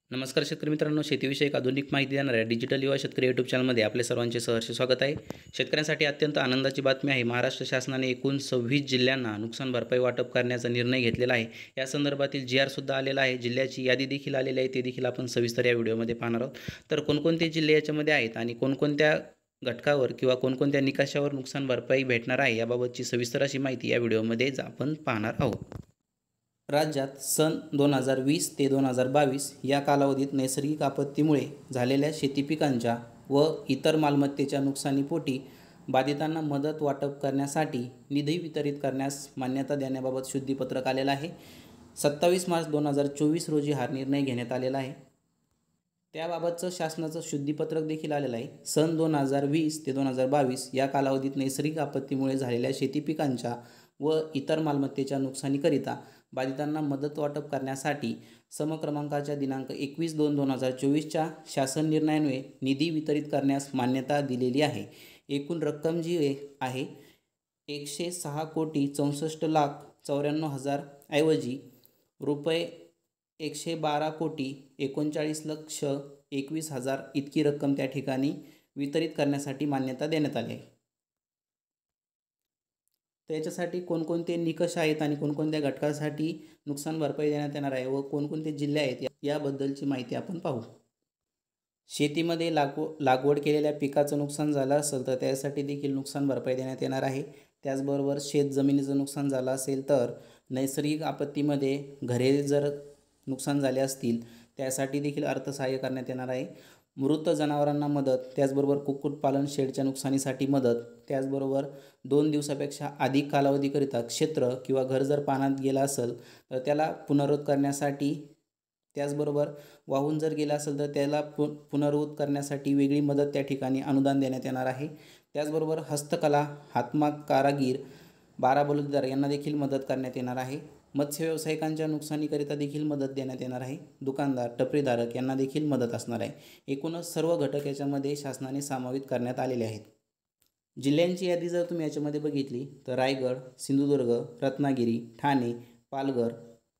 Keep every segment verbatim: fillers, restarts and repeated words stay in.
नमस्कार शेतकरी मित्रांनो, शेतीविषयक आधुनिक माहिती देणाऱ्या डिजिटल युवा शेतकरी यूट्यूब चॅनलमध्ये आपले सर्वांचे सहर्ष स्वागत आहे। शेतकऱ्यांसाठी अत्यंत आनंदाची बातमी आहे। महाराष्ट्र शासनाने एकूण सव्वीस जिल्ह्यांना नुकसान भरपाई वाटप करण्याचा निर्णय घेतलेला आहे। या संदर्भातील जी आर सुद्धा आलेला आहे। जिल्ह्याची यादी देखील आलेली आहे, ते देखील आपण सविस्तर या व्हिडिओमध्ये पाहणार आहोत। तर कोणकोणते जिल्हे याच्यामध्ये आहेत आणि कोणकोणत्या घटकावर किंवा कोणकोणत्या निकषावर नुकसान भरपाई भेटणार आहे याबाबतची सविस्तर अशी माहिती या व्हिडिओमध्ये आपण पाहणार आहोत। राज्यात सन दोन हजार वीस ते दोन हजार बावीस या कालावधीत नैसर्गिक आपत्तीमुळे झालेल्या शेती पिकांच्या व इतर मालमत्तेच्या नुकसानीपोटी बाधितांना मदत वाटप करण्यासाठी निधी वितरित करण्यास मान्यता देण्याबाबत शुद्धीपत्रक आलेलं आहे। सत्तावीस मार्च दोन हजार चोवीस रोजी हा निर्णय घेण्यात आलेला आहे। त्याबाबतचं शासनाचं शुद्धीपत्रक देखील आलेलं आहे। सन दोन हजार वीस ते दोन हजार बावीस या कालावधीत नैसर्गिक आपत्तीमुळे झालेल्या शेती पिकांच्या व इतर मालमत्तेच्या नुकसानीकरिता बाधितांना मदत वाटप करण्यासाठी समक्रमांकाच्या दिनांक एकवीस दोन दोन हजार चोवीसच्या शासन निर्णयान्वये निधी वितरित करण्यास मान्यता दिलेली आहे। एकूण रक्कम जी आहे एकशे सहा कोटी चौसष्ट लाख चौऱ्याण्णव हजार ऐवजी रुपये एकशे बारा कोटी एकोणचाळीस लक्ष एकवीस हजार इतकी रक्कम त्या ठिकाणी वितरित करण्यासाठी मान्यता देण्यात आली आहे। त्याच्यासाठी कोणकोणते निकष आहेत आणि कोणकोणत्या घटकासाठी नुकसान भरपाई देण्यात येणार आहे व कोणकोणते जिल्हे आहेत याबद्दलची माहिती आपण पाहू। शेतीमध्ये लागव लागवड केलेल्या पिकाचं नुकसान झालं असेल तर त्यासाठी देखील नुकसान भरपाई देण्यात येणार आहे। त्याचबरोबर शेत जमिनीचं नुकसान झालं असेल तर नैसर्गिक आपत्तीमध्ये घरे जर नुकसान झाले असतील त्यासाठी देखील अर्थसहाय्य करण्यात येणार आहे। मृत जनावरांना मदत, त्याचबरोबर कुक्कुटपालन शेडच्या नुकसानीसाठी मदत, त्याचबरोबर दोन दिवसापेक्षा अधिक कालावधीकरिता क्षेत्र किंवा घर जर पाण्यात गेलं असेल तर त्याला पुनरुत्त करण्यासाठी, त्याचबरोबर वाहून जर गेला असेल तर त्याला पु पुनरुत्त करण्यासाठी वेगळी मदत त्या ठिकाणी अनुदान देण्यात येणार आहे। त्याचबरोबर हस्तकला, हातमाग कारागीर, बारा बलुतेदार यांना देखील मदत करण्यात येणार आहे। मत्स्य व्यावसायिकांच्या नुकसानीकरिता देखील मदत देण्यात येणार आहे। दुकानदार, टपरीधारक यांना देखील मदत असणार आहे। एकूणच सर्व घटक याच्यामध्ये शासनाने समावित करण्यात आलेले आहेत। जिल्ह्यांची यादी जर तुम्ही याच्यामध्ये बघितली तर रायगड, सिंधुदुर्ग, रत्नागिरी, ठाणे, पालघर,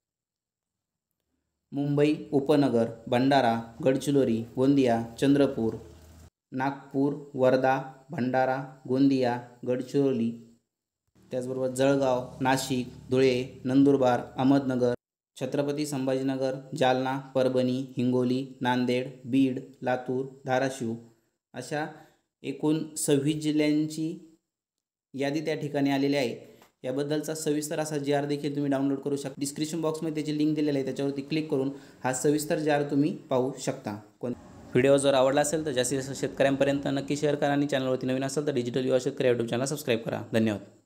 मुंबई उपनगर, भंडारा, गडचिरोली, गोंदिया, चंद्रपूर, नागपूर, वर्धा, भंडारा, गोंदिया, गडचिरोली, त्याचबरोबर जळगाव, नाशिक, धुळे, नंदुरबार, अहमदनगर, छत्रपती संभाजीनगर, जालना, परभणी, हिंगोली, नांदेड, बीड, लातूर, धाराशिव अशा एकूण सव्वीस जिल्ह्यांची यादी त्या ठिकाणी आलेली आहे। याबद्दलचा सविस्तर असा जी आर देखील तुम्ही डाउनलोड करू शकता। डिस्क्रिप्शन बॉक्समध्ये त्याची लिंक दिलेली आहे, त्याच्यावरती क्लिक करून हा सविस्तर जी आर तुम्ही पाहू शकता। कोण व्हिडिओ जर आवडला असेल तर जास्तीत जास्त शेतकऱ्यांपर्यंत नक्की शेअर करा आणि चॅनलवरती नवीन असेल तर डिजिटल युवा शेतकरी यूट्यूब चॅनल सबस्क्राईब करा। धन्यवाद।